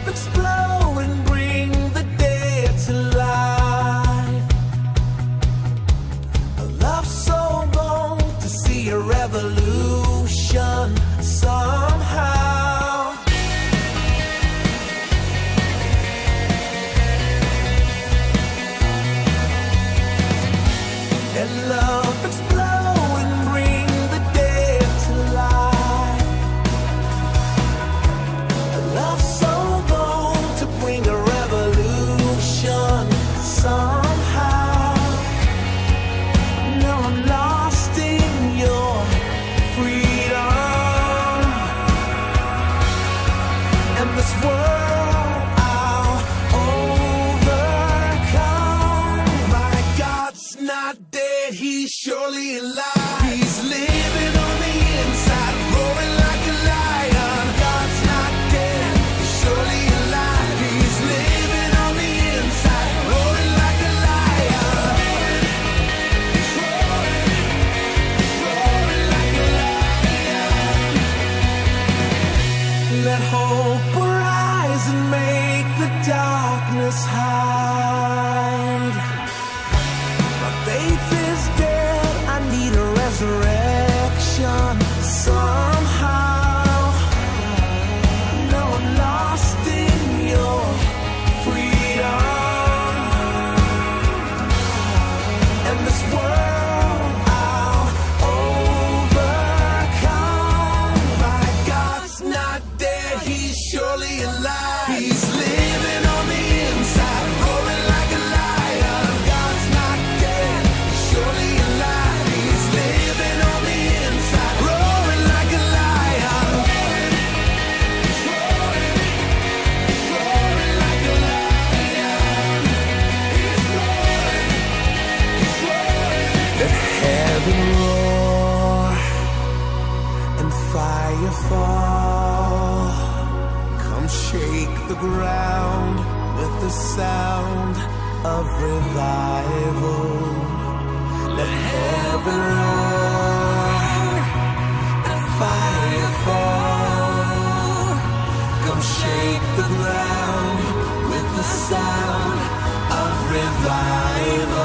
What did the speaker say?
explode and bring the dead to life. A love so bold to see a revolution somehow. And love explode and bring the dead to life. A love so bold to bring a revolution somehow. Now I'm lost in your freedom, and this world I'll overcome. My God's not dead, he's surely alive. He's living on the inside, roaring like a lion. God's not dead, he's surely alive. He's living on the inside, roaring like a lion. He's roaring like a lion. Let hope arise and make the darkness hide. My faith is dead, I need a resurrection somehow. Now I'm lost in your freedom, and this world I'll overcome. My God's not dead, he's surely alive. He's living on the inside, roaring like a lion. God's not dead, he's surely alive. He's living on the inside, roaring like a lion. He's roaring like a lion. He's roaring. Let heaven roar and fire fall. Come shake the ground with the sound of revival. Let heaven roar and fire fall. Come shake the ground with the sound of revival.